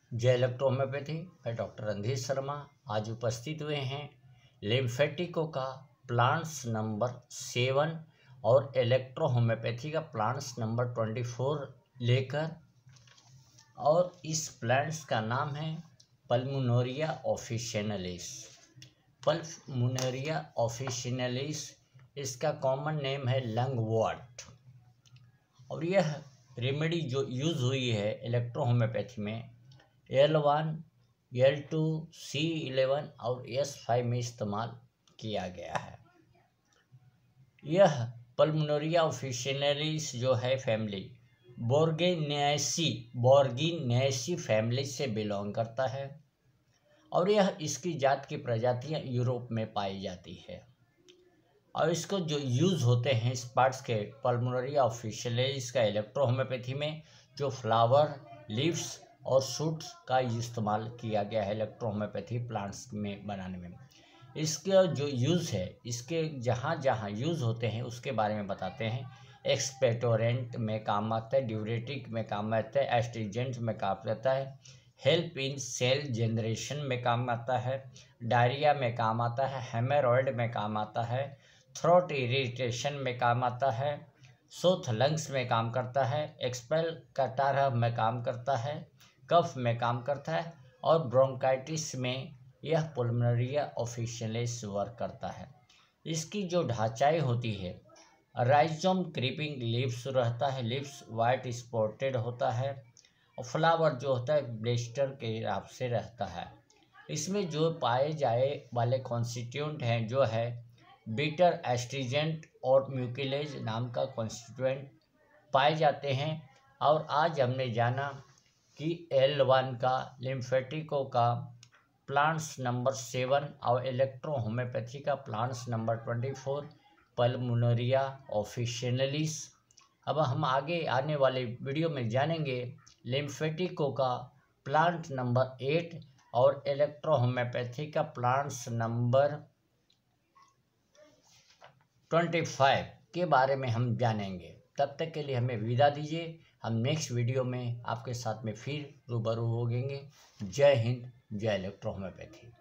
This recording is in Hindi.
जय इलेक्ट्रो होम्योपैथी। मैं डॉक्टर रणधीर शर्मा आज उपस्थित हुए हैं लिम्फेटिको का प्लांट्स नंबर 7 और इलेक्ट्रो होम्योपैथी का प्लांट्स नंबर 24 लेकर। और इस प्लांट्स का नाम है पल्मोनेरिया ऑफिशिनलिस। पल्मोनेरिया ऑफिशिनलिस इसका कॉमन नेम है लंगवॉर्ट। और यह रेमेडी जो यूज़ हुई है इलेक्ट्रो होम्योपैथी में L1, L2, C11 और S5 में इस्तेमाल किया गया है। यह पल्मोनेरिया ऑफिशिनलिस जो है फैमिली बोर्गिनेसी फैमिली से बिलोंग करता है। और यह इसकी जात की प्रजातियां यूरोप में पाई जाती है। और इसको जो यूज़ होते हैं इस पार्ट्स के पल्मोनेरिया ऑफिशिनलिस का इलेक्ट्रो होम्योपैथी में जो फ्लावर, लीव्स और शूट्स का इस्तेमाल किया गया है इलेक्ट्रो होम्योपैथी प्लांट्स में बनाने में। इसका जो यूज़ है, इसके जहाँ जहाँ यूज़ होते हैं उसके बारे में बताते हैं। एक्सपेक्टोरेंट में काम आता है, ड्यूरेटिक में काम आता है, एस्ट्रिजेंट में काम आता है, हेल्प इन सेल जनरेशन में काम आता है, डायरिया में काम आता है, हेमोरॉयड में काम आता है, थ्रोट इरिटेशन में काम आता है, सोथ लंग्स में काम करता है, एक्सपेल कटारह में काम करता है, कफ में काम करता है और ब्रोंकाइटिस में यह पल्मोनेरिया ऑफिशिनलिस वर्क करता है। इसकी जो ढांचाई होती है, राइजोम क्रीपिंग लीव्स रहता है, लीव्स वाइट स्पॉटेड होता है और फ्लावर जो होता है ब्लिस्टर के हिसाब से रहता है। इसमें जो पाए जाए वाले कॉन्स्टिट्यूएंट हैं जो है बीटर एस्ट्रीजेंट और म्यूकिलेज नाम का कॉन्स्टिट्यूएंट पाए जाते हैं। और आज हमने जाना कि L1 का लिम्फेटिको का प्लांट्स नंबर 7 और इलेक्ट्रो होम्योपैथी का प्लांट्स नंबर 24 पल्मोनेरिया ऑफिशिनलिस। अब हम आगे आने वाले वीडियो में जानेंगे लिम्फेटिको का प्लांट नंबर 8 और इलेक्ट्रो होम्योपैथी का प्लांट्स नंबर 25 के बारे में हम जानेंगे। तब तक के लिए हमें विदा दीजिए। हम नेक्स्ट वीडियो में आपके साथ में फिर रूबरू होंगे। जय हिंद, जय इलेक्ट्रो होम्योपैथी।